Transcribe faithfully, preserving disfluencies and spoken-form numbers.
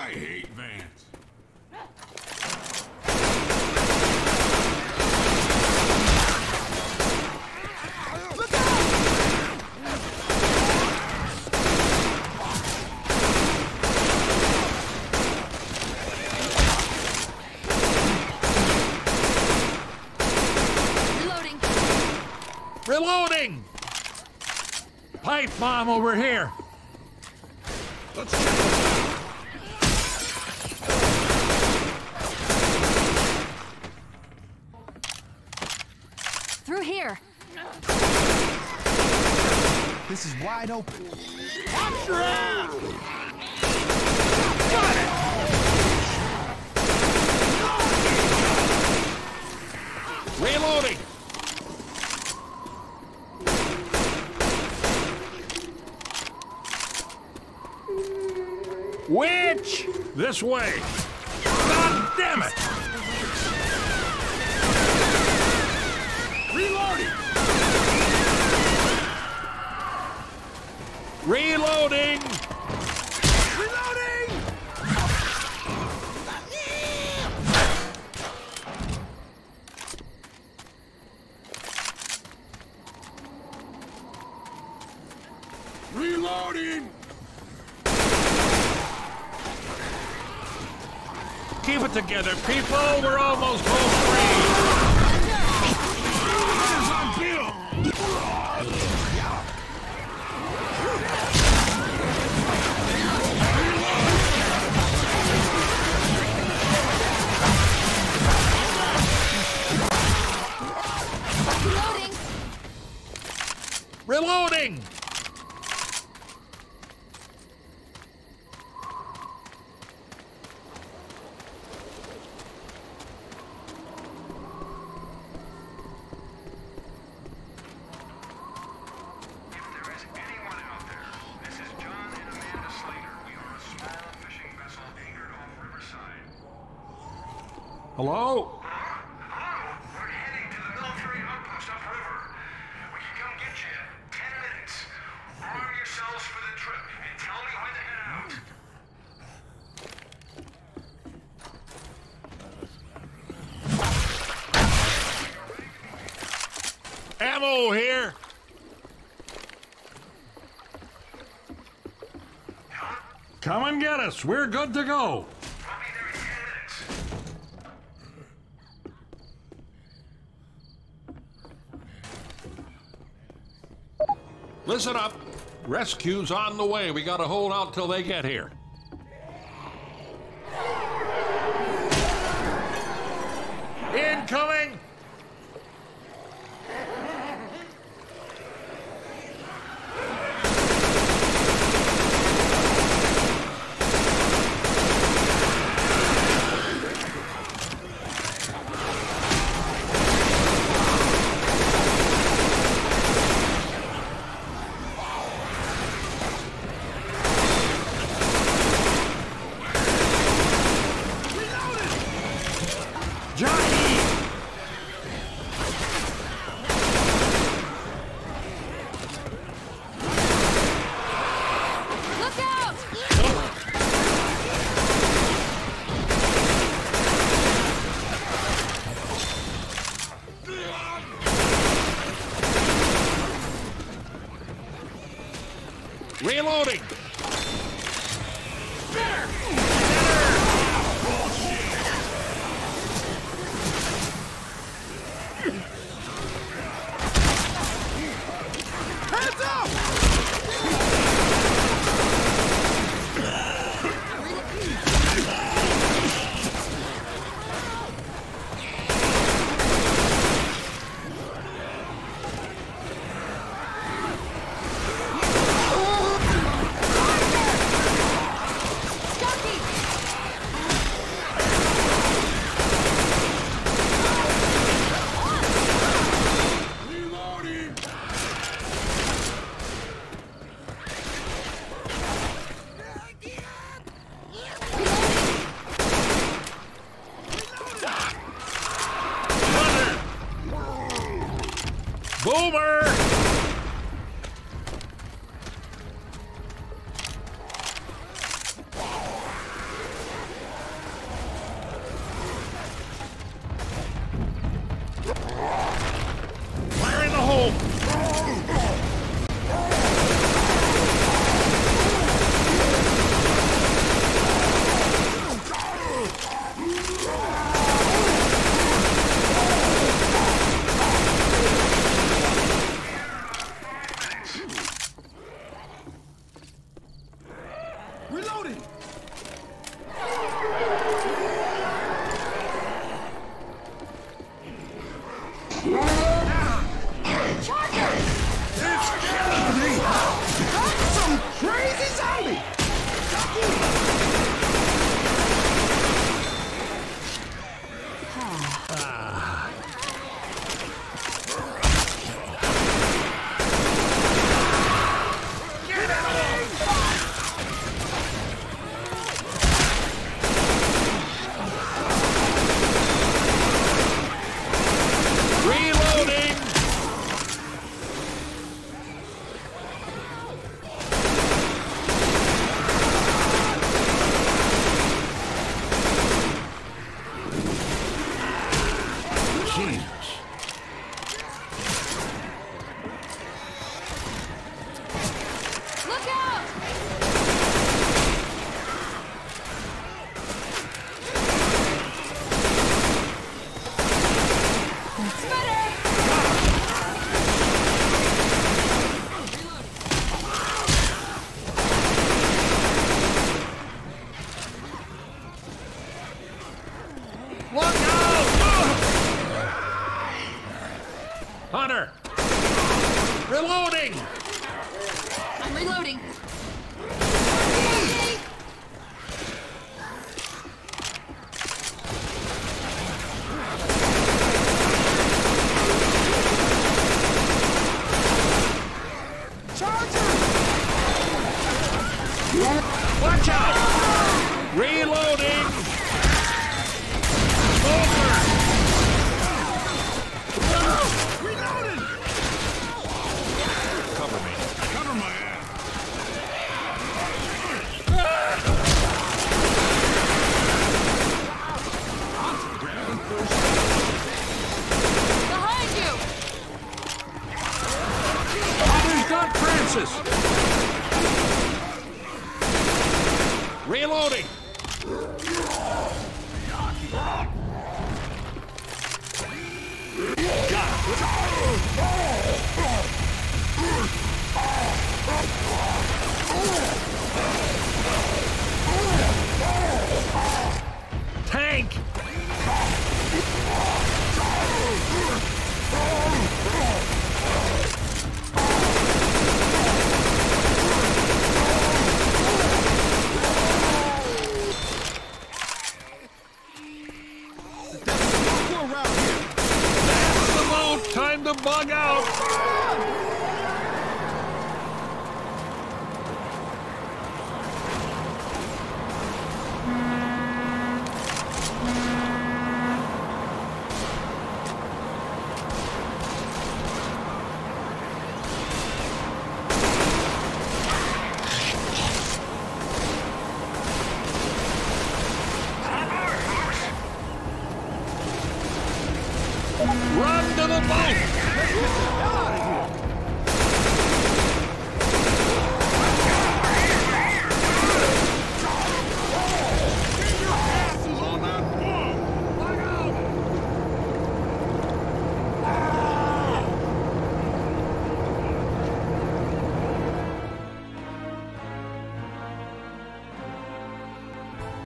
I hate Vance. Reloading! Pipe bomb over here. Let's check this out. Through here. This is wide open. Watch your ass! Got it! Reloading! Witch! This way! God damn it! Reloading! Reloading! Reloading! Reloading! Keep it together, people! We're almost home free! Eyes on Bill! Reloading. Reloading! Hello? Hello? We're heading to the military outpost upriver. We can come get you in ten minutes. Arm yourselves for the trip and tell me when to head out. Ammo here! Come and get us. We're good to go. I'll be there in ten minutes. Listen up. Rescue's on the way. We gotta hold out till they get here. Incoming! Johnny! Reloading! It's killing me! Some crazy zombie! Reloading! Jesus. Look out! That's better! Look out! Hunter! Reloading! I'm reloading. Watch out! Reloading! Smoker! Reloading! Cover me. Cover my ass. Behind you! Hunter's got Francis! Reloading! Tank! Go around here. That's the move! Time to bug out! Run to the boat!